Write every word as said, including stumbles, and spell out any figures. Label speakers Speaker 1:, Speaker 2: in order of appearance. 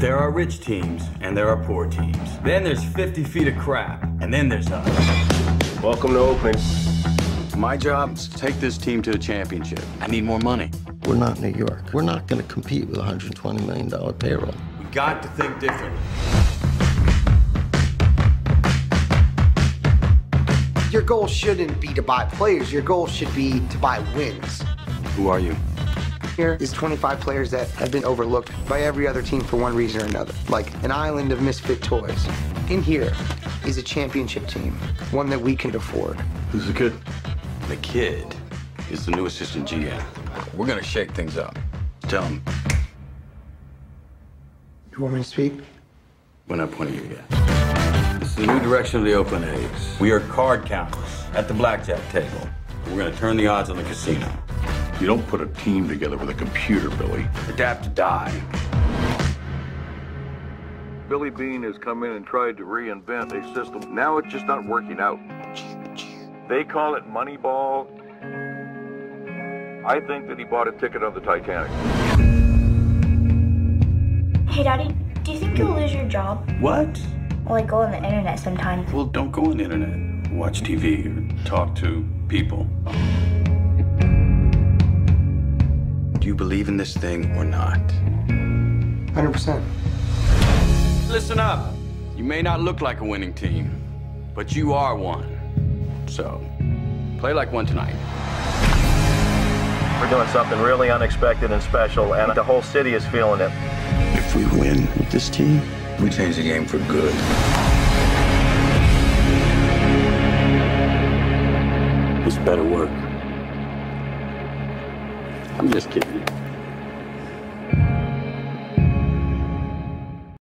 Speaker 1: There are rich teams, and there are poor teams. Then there's fifty feet of crap, and then there's us.
Speaker 2: Welcome to Oakland.
Speaker 1: My job is to take this team to a championship. I need more money.
Speaker 3: We're not New York. We're not going to compete with a one hundred twenty million dollar payroll.
Speaker 1: We got to think differently.
Speaker 4: Your goal shouldn't be to buy players. Your goal should be to buy wins.
Speaker 1: Who are you?
Speaker 4: Here is twenty-five players that have been overlooked by every other team for one reason or another, like an island of misfit toys. In here is a championship team, one that we can afford.
Speaker 2: Who's the kid?
Speaker 1: The kid is the new assistant G M. We're gonna shake things up. Tell him.
Speaker 4: You want me to speak?
Speaker 1: We're not pointing you yet. This is the new direction of the Oakland A's. We are card counters at the blackjack table. We're gonna turn the odds on the casino.
Speaker 2: You don't put a team together with a computer, Billy.
Speaker 1: Adapt to die.
Speaker 5: Billy Beane has come in and tried to reinvent a system. Now it's just not working out. They call it Moneyball. I think that he bought a ticket on the Titanic.
Speaker 6: Hey, Daddy, do you think you'll lose your job?
Speaker 1: What?
Speaker 6: Well, I go on the internet sometimes.
Speaker 1: Well, don't go on the internet. Watch T V or talk to people. Do you believe in this thing or not?
Speaker 4: one hundred percent.
Speaker 1: Listen up. You may not look like a winning team, but you are one. So, play like one tonight.
Speaker 7: We're doing something really unexpected and special, and the whole city is feeling it.
Speaker 1: If we win with this team, we change the game for good. This better work. I'm just kidding.